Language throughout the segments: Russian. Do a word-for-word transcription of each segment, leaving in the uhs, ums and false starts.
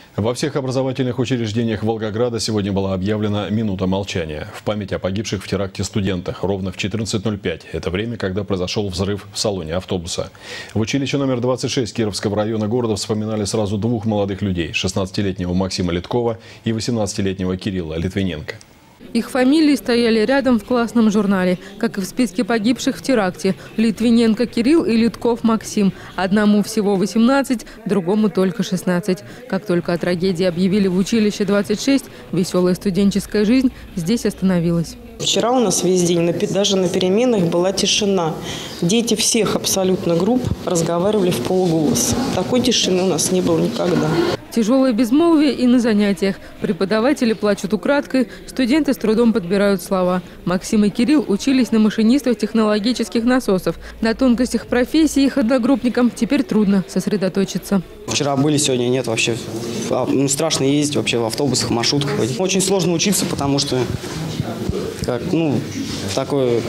Во всех образовательных учреждениях Волгограда сегодня была объявлена минута молчания в память о погибших в теракте студентах ровно в четырнадцать ноль пять. Это время, когда произошел взрыв в салоне автобуса. В училище номер двадцать шесть Кировского района города вспоминали сразу двух молодых людей – шестнадцатилетнего Максима Литкова и восемнадцатилетнего Кирилла Литвиненко. Их фамилии стояли рядом в классном журнале, как и в списке погибших в теракте. Литвиненко Кирилл и Литков Максим. Одному всего восемнадцать, другому только шестнадцать. Как только о трагедии объявили в училище двадцать шесть, веселая студенческая жизнь здесь остановилась. Вчера у нас весь день, даже на переменах, была тишина. Дети всех абсолютно групп разговаривали в полголоса. Такой тишины у нас не было никогда. Тяжелое безмолвие и на занятиях. Преподаватели плачут украдкой, студенты с трудом подбирают слова. Максим и Кирилл учились на машинистов технологических насосов. На тонкостях профессии их одногруппникам теперь трудно сосредоточиться. Вчера были, сегодня нет вообще. Ну, страшно ездить вообще в автобусах, маршрутках. Очень сложно учиться, потому что как, ну, такое,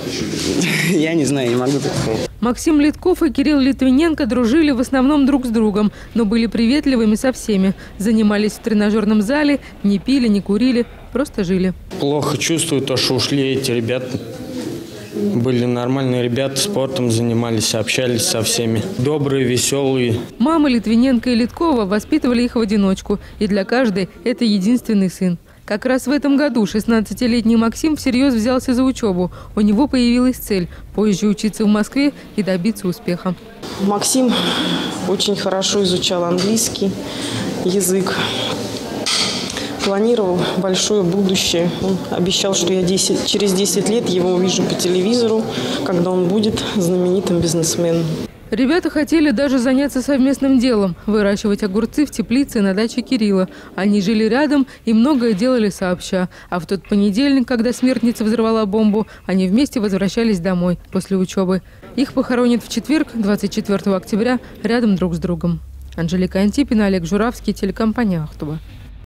я не знаю, не могу так сказать. Максим Литков и Кирилл Литвиненко дружили в основном друг с другом, но были приветливыми со всеми. Занимались в тренажерном зале, не пили, не курили, просто жили. Плохо чувствую то, что ушли эти ребята. Были нормальные ребята, спортом занимались, общались со всеми. Добрые, веселые. Мама Литвиненко и Литкова воспитывали их в одиночку. И для каждой это единственный сын. Как раз в этом году шестнадцатилетний Максим всерьез взялся за учебу. У него появилась цель – позже учиться в Москве и добиться успеха. Максим очень хорошо изучал английский язык. Планировал большое будущее. Он обещал, что я десять, через десять лет его увижу по телевизору, когда он будет знаменитым бизнесменом. Ребята хотели даже заняться совместным делом – выращивать огурцы в теплице на даче Кирилла. Они жили рядом и многое делали сообща. А в тот понедельник, когда смертница взорвала бомбу, они вместе возвращались домой после учебы. Их похоронят в четверг, двадцать четвёртого октября, рядом друг с другом. Анжелика Антипина, Олег Журавский, телекомпания «Ахтуба».